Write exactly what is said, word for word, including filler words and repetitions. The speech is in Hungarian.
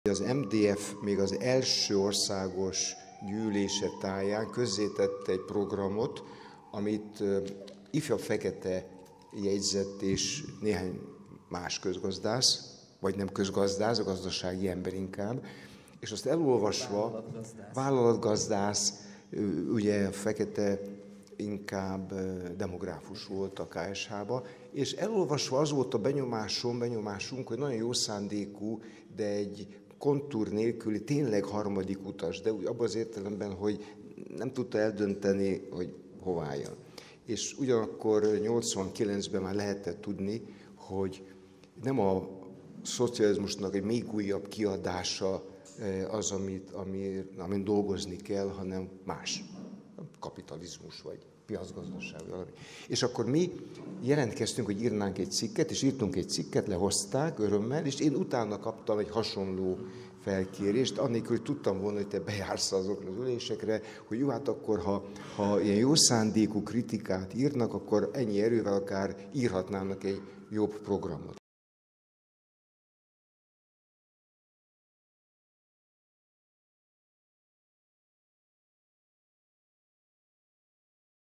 Az em dé ef még az első országos gyűlése táján közzétette egy programot, amit ifjabb Fekete jegyzett és néhány más közgazdász, vagy nem közgazdász, a gazdasági ember inkább, és azt elolvasva, vállalatgazdász, vállalatgazdász ugye Fekete inkább demográfus volt a ká es há-ba, és elolvasva az volt a benyomásom, benyomásunk, hogy nagyon jó szándékú, de egy kontúr nélküli, tényleg harmadik utas, de abban az értelemben, hogy nem tudta eldönteni, hogy hová jön. És ugyanakkor nyolcvankilencben már lehetett tudni, hogy nem a szocializmusnak egy még újabb kiadása az, amit, ami, amin dolgozni kell, hanem más. Kapitalizmus vagy piacgazdaság. Valami. És akkor mi jelentkeztünk, hogy írnánk egy cikket, és írtunk egy cikket, lehozták örömmel, és én utána kaptam egy hasonló felkérést, annélkül, hogy tudtam volna, hogy te bejársz azokra az ülésekre, hogy jó, hát akkor, ha, ha ilyen jó szándékú kritikát írnak, akkor ennyi erővel akár írhatnának egy jobb programot.